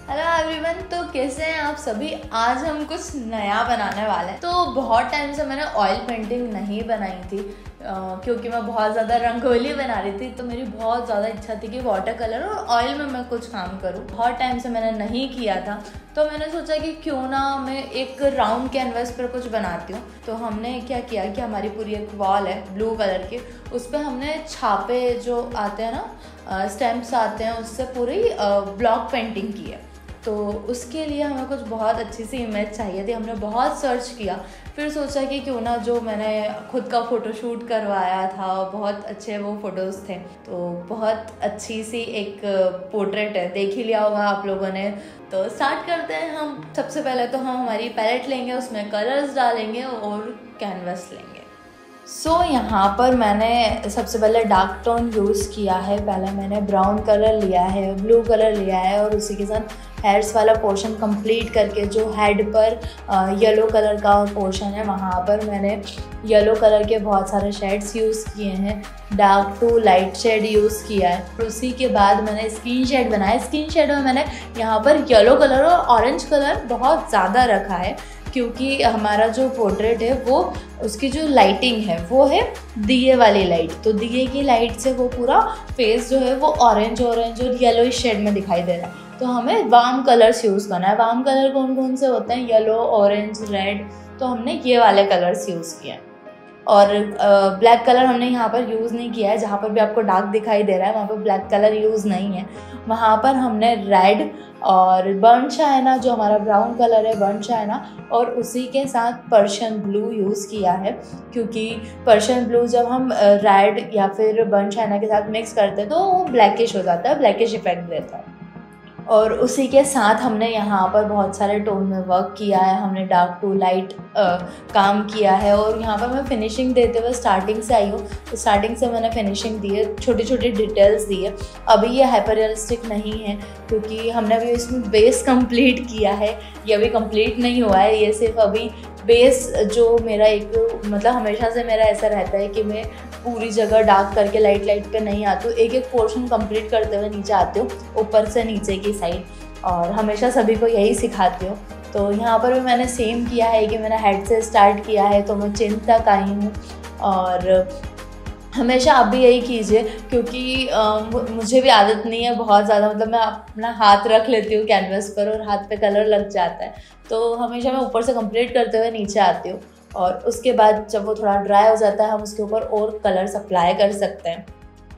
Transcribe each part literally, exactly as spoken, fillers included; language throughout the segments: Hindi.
हेलो एवरीवन, तो कैसे हैं आप सभी। आज हम कुछ नया बनाने वाले हैं। तो बहुत टाइम से मैंने ऑयल पेंटिंग नहीं बनाई थी आ, क्योंकि मैं बहुत ज़्यादा रंगोली बना रही थी। तो मेरी बहुत ज़्यादा इच्छा थी कि वाटर कलर और ऑयल में मैं कुछ काम करूं। बहुत टाइम से मैंने नहीं किया था, तो मैंने सोचा कि क्यों ना मैं एक राउंड कैनवस पर कुछ बनाती हूँ। तो हमने क्या किया कि हमारी पूरी एक वॉल है ब्लू कलर की, उस पर हमने छापे जो आते हैं ना, स्टैम्प्स आते हैं, उससे पूरी ब्लॉक पेंटिंग की है। तो उसके लिए हमें कुछ बहुत अच्छी सी इमेज चाहिए थी। हमने बहुत सर्च किया, फिर सोचा कि क्यों ना जो मैंने खुद का फ़ोटोशूट करवाया था, बहुत अच्छे वो फ़ोटोज़ थे, तो बहुत अच्छी सी एक पोर्ट्रेट है, देख ही लिया होगा आप लोगों ने। तो स्टार्ट करते हैं हम। सबसे पहले तो हम हमारी पैलेट लेंगे, उसमें कलर्स डालेंगे और कैनवस लेंगे। सो so, यहाँ पर मैंने सबसे पहले डार्क टोन यूज़ किया है। पहले मैंने ब्राउन कलर लिया है, ब्लू कलर लिया है और उसी के साथ हेयर्स वाला पोर्शन कंप्लीट करके जो हेड पर येलो कलर का पोर्शन है वहाँ पर मैंने येलो कलर के बहुत सारे शेड्स यूज़ किए हैं। Dark to light shade use किया है। और उसी के बाद मैंने स्किन शेड बनाया। स्किन शेड में मैंने यहाँ पर येलो कलर और ऑरेंज कलर बहुत ज़्यादा रखा है, क्योंकि हमारा जो पोर्ट्रेट है वो उसकी जो लाइटिंग है वो है दिए वाली लाइट। तो दिए की लाइट से वो पूरा फेस जो है वो ऑरेंज ऑरेंज और येलो शेड में दिखाई दे रहा है। तो हमें वार्म कलर्स यूज़ करना है। वार्म कलर कौन कौन से होते हैं? Yellow, orange, red. तो हमने ये वाले कलर्स यूज़ किए हैं। और ब्लैक कलर हमने यहाँ पर यूज़ नहीं किया है। जहाँ पर भी आपको डार्क दिखाई दे रहा है वहाँ पर ब्लैक कलर यूज़ नहीं है। वहाँ पर हमने रेड और बर्न चाइना, जो हमारा ब्राउन कलर है, बर्न चाइना, और उसी के साथ पर्शियन ब्लू यूज़ किया है, क्योंकि पर्शियन ब्लू जब हम रेड या फिर बर्न चाइना के साथ मिक्स करते हैं तो वो ब्लैकिश हो जाता है, ब्लैकिश इफेक्ट देता है। और उसी के साथ हमने यहाँ पर बहुत सारे टोन में वर्क किया है। हमने डार्क टू लाइट काम किया है। और यहाँ पर मैं फिनिशिंग देते हुए स्टार्टिंग से आई हूँ, तो स्टार्टिंग से मैंने फिनिशिंग दी है, छोटी छोटी डिटेल्स दी है। अभी ये हाइपर रियलिस्टिक नहीं है, क्योंकि हमने अभी इसमें बेस कंप्लीट किया है। ये अभी कंप्लीट नहीं हुआ है, ये सिर्फ अभी बेस जो मेरा एक मतलब हमेशा से मेरा ऐसा रहता है कि मैं पूरी जगह डार्क करके लाइट लाइट पे नहीं आती हूँ। एक एक पोर्शन कंप्लीट करते हुए नीचे आती हूँ, ऊपर से नीचे की साइड, और हमेशा सभी को यही सिखाती हूँ। तो यहाँ पर भी मैंने सेम किया है कि मैंने हेड से स्टार्ट किया है, तो मैं चिन तक आई हूँ। और हमेशा आप भी यही कीजिए, क्योंकि आ, मुझे भी आदत नहीं है बहुत ज़्यादा, मतलब मैं अपना हाथ रख लेती हूँ कैनवस पर और हाथ पे कलर लग जाता है। तो हमेशा मैं ऊपर से कंप्लीट करते हुए नीचे आती हूँ, और उसके बाद जब वो थोड़ा ड्राई हो जाता है हम उसके ऊपर और कलर्स अप्लाई कर सकते हैं।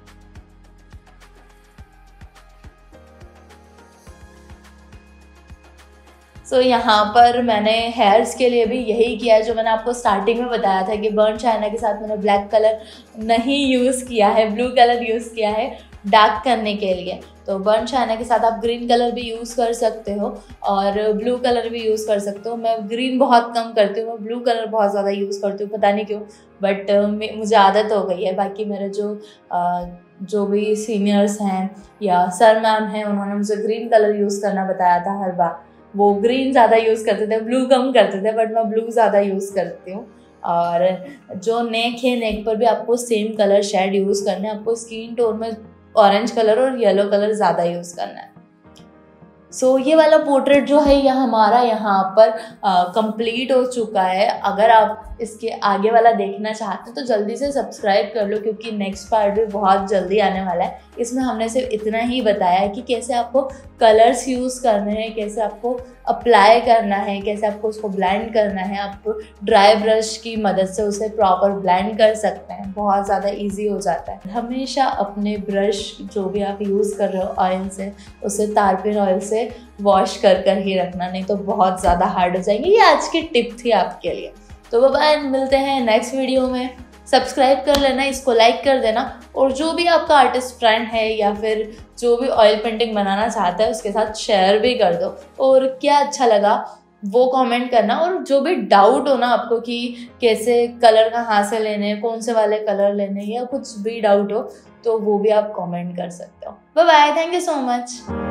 सो so, यहाँ पर मैंने हेयर्स के लिए भी यही किया है, जो मैंने आपको स्टार्टिंग में बताया था कि बर्न चाइना के साथ मैंने ब्लैक कलर नहीं यूज़ किया है, ब्लू कलर यूज़ किया है डार्क करने के लिए। तो बर्न चाइना के साथ आप ग्रीन कलर भी यूज़ कर सकते हो और ब्लू कलर भी यूज़ कर सकते हो। मैं ग्रीन बहुत कम करती हूँ, मैं ब्लू कलर बहुत ज़्यादा यूज़ करती हूँ, पता नहीं क्यों, बट मुझे आदत हो गई है। बाकी मेरे जो आ, जो भी सीनियर्स हैं या सर मैम हैं, उन्होंने मुझे ग्रीन कलर यूज़ करना बताया था हर बार। वो ग्रीन ज़्यादा यूज़ करते थे, ब्लू कम करते थे, बट मैं ब्लू ज़्यादा यूज़ करती हूँ। और जो नेक है, नेक पर भी आपको सेम कलर शेड यूज़ करना है। आपको स्किन टोन में ऑरेंज कलर और येलो कलर ज़्यादा यूज़ करना है। सो so, ये वाला पोर्ट्रेट जो है यह हमारा यहाँ पर कंप्लीट हो चुका है। अगर आप इसके आगे वाला देखना चाहते हो तो जल्दी से सब्सक्राइब कर लो, क्योंकि नेक्स्ट पार्ट भी बहुत जल्दी आने वाला है। इसमें हमने सिर्फ इतना ही बताया है कि कैसे आपको कलर्स यूज़ करने हैं, कैसे आपको अप्लाई करना है, कैसे आपको उसको ब्लेंड करना है। आप ड्राई ब्रश की मदद से उसे प्रॉपर ब्लेंड कर सकते हैं, बहुत ज़्यादा इजी हो जाता है। हमेशा अपने ब्रश जो भी आप यूज़ कर रहे हो ऑयल से, उसे तारपीन ऑयल से वॉश कर कर ही रखना, नहीं तो बहुत ज़्यादा हार्ड हो जाएंगे। ये आज की टिप थी आपके लिए। तो बाय, मिलते हैं नेक्स्ट वीडियो में। सब्सक्राइब कर लेना, इसको लाइक कर देना, और जो भी आपका आर्टिस्ट फ्रेंड है या फिर जो भी ऑयल पेंटिंग बनाना चाहता है उसके साथ शेयर भी कर दो। और क्या अच्छा लगा वो कमेंट करना, और जो भी डाउट हो ना आपको कि कैसे कलर कहाँ से लेने, कौन से वाले कलर लेने, या कुछ भी डाउट हो तो वो भी आप कमेंट कर सकते हो। Bye bye, thank you so much.